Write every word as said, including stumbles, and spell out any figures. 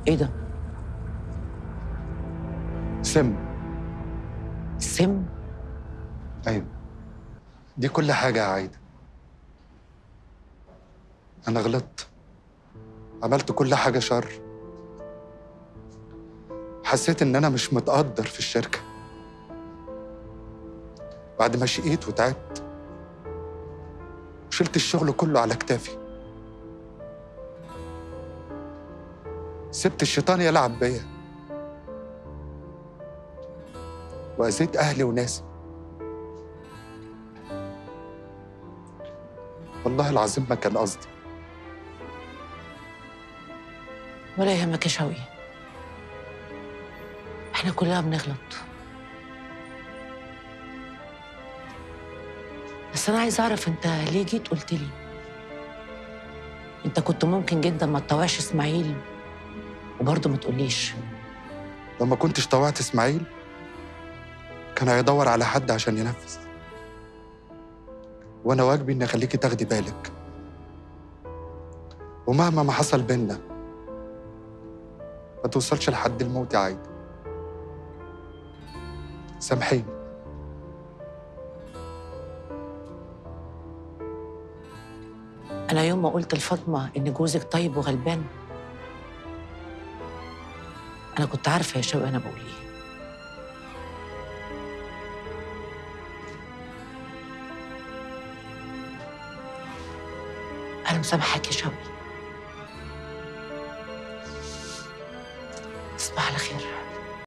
ايه ده؟ سم. سم؟ ايوه، دي كل حاجه يا عايده. انا غلطت، عملت كل حاجه شر. حسيت ان انا مش متقدر في الشركه. بعد ما شقيت وتعبت وشلت الشغل كله على كتافي، سبت الشيطان يلعب بيا واذيت اهلي وناسي. والله العظيم ما كان قصدي. ولا يهمك يا شوقي، احنا كلنا بنغلط. بس انا عايز اعرف انت ليه جيت قلت لي؟ انت كنت ممكن جدا ما تطوعش اسماعيل وبرضه ما تقوليش. لو ما كنتش طوعت اسماعيل كان هيدور على حد عشان ينفذ، وانا واجبي اني اخليكي تاخدي بالك. ومهما ما حصل بينا ما توصلش لحد الموت يا عايده. سامحيني. انا يوم ما قلت لفاطمه ان جوزك طيب وغلبان، انا كنت عارفه يا شوقي انا بقول ايه. انا مسامحاك يا شوقي.